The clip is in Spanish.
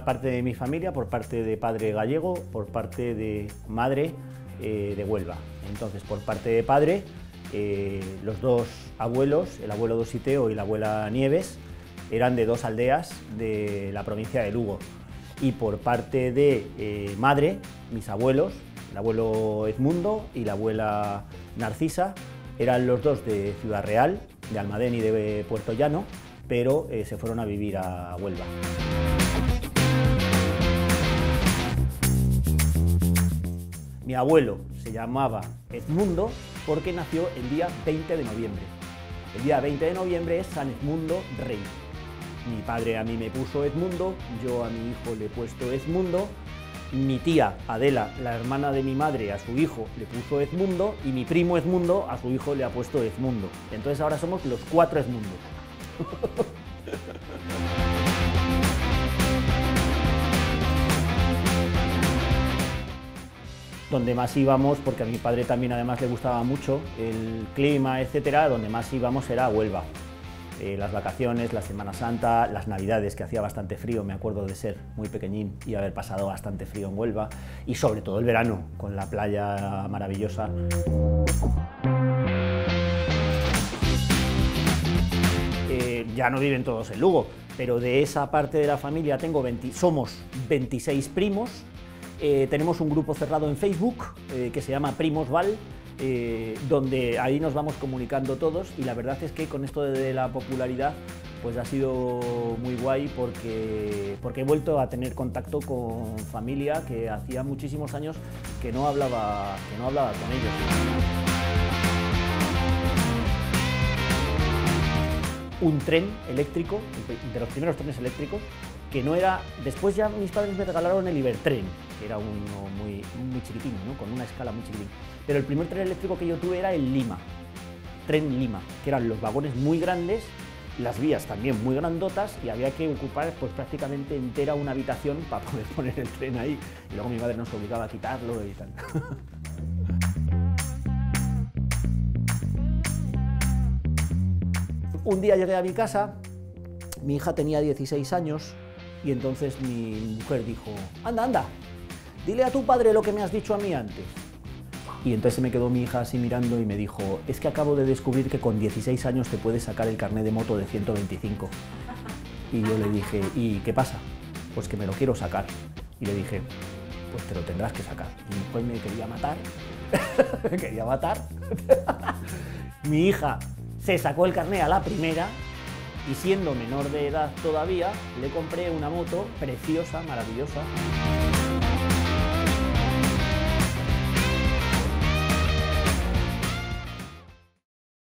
parte de mi familia, por parte de padre gallego, por parte de madre de Huelva. Entonces, por parte de padre, los dos abuelos, el abuelo Dositeo y la abuela Nieves, eran de dos aldeas de la provincia de Lugo. Y por parte de madre, mis abuelos, el abuelo Edmundo y la abuela Narcisa, eran los dos de Ciudad Real, de Almadén y de Puerto Llano, pero se fueron a vivir a Huelva. Mi abuelo se llamaba Edmundo porque nació el día 20 de noviembre. El día 20 de noviembre es San Edmundo Rey. Mi padre a mí me puso Edmundo, yo a mi hijo le he puesto Edmundo, mi tía Adela, la hermana de mi madre, a su hijo le puso Edmundo y mi primo Edmundo a su hijo le ha puesto Edmundo. Entonces ahora somos los 4 Edmundos. Donde más íbamos, porque a mi padre también además le gustaba mucho el clima, etcétera, donde más íbamos era a Huelva. Las vacaciones, la Semana Santa, las Navidades, que hacía bastante frío, me acuerdo de ser muy pequeñín y haber pasado bastante frío en Huelva, y sobre todo el verano, con la playa maravillosa. Ya no viven todos en Lugo, pero de esa parte de la familia somos 26 primos. Tenemos un grupo cerrado en Facebook que se llama Primos Val, donde ahí nos vamos comunicando todos, y la verdad es que con esto de la popularidad pues ha sido muy guay porque he vuelto a tener contacto con familia que hacía muchísimos años que no hablaba con ellos. Un tren eléctrico, de los primeros trenes eléctricos, que no era... Después ya mis padres me regalaron el Ibertren, que era uno muy chiquitín, ¿no? Con una escala muy chiquitín. Pero el primer tren eléctrico que yo tuve era el Lima, Tren Lima, que eran los vagones muy grandes, las vías también muy grandotas, y había que ocupar pues prácticamente entera una habitación para poder poner el tren ahí. Y luego mi madre nos obligaba a quitarlo y tal. Un día llegué a mi casa, mi hija tenía 16 años, y entonces mi mujer dijo: anda, anda, dile a tu padre lo que me has dicho a mí antes. Y entonces se me quedó mi hija así mirando y me dijo: es que acabo de descubrir que con 16 años te puedes sacar el carnet de moto de 125. Y yo le dije: ¿y qué pasa? Pues que me lo quiero sacar. Y le dije: pues te lo tendrás que sacar. Y después me quería matar, me quería matar. Mi hija se sacó el carnet a la primera, y siendo menor de edad todavía, le compré una moto preciosa, maravillosa.